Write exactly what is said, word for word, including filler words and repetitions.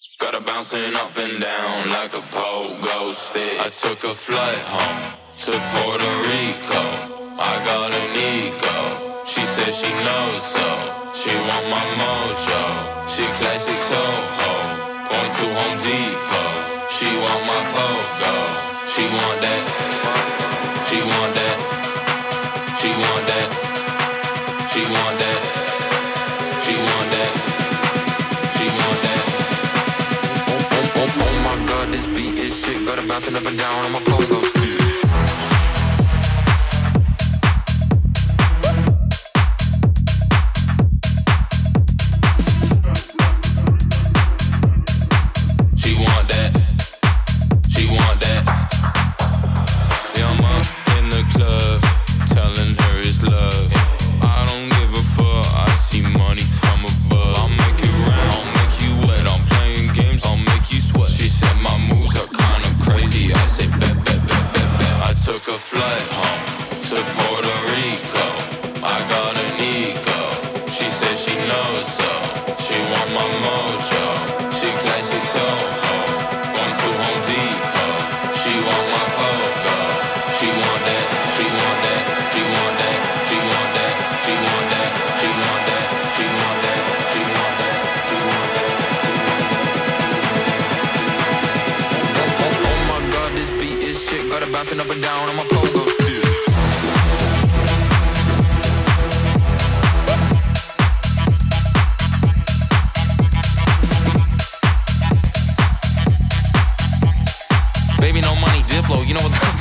Got her bouncing up and down like a pogo stick. I took a flight home to Puerto Rico. I got an ego. She said she knows so. She want my mojo. She classic Soho. Point to Home Depot. She want my pogo. She want that. She want that. She want that. She want that. She want that. She want that. Oh, oh, oh my God, this beat is shit. Got her bouncing up and down on my pogo stick. Took a flight home to Puerto Rico. I got an ego. She said she knows so. She want my mojo. She classic Soho. Going to Home Depot. She want my pogo. She want that. She want that. She want that. She want that. She want that. She want that. She want that. She want that. She want that. Oh, oh my God, this beat is shit. Got her bouncing up and down on my pogo stick. Baby, no money, Diplo. You know what?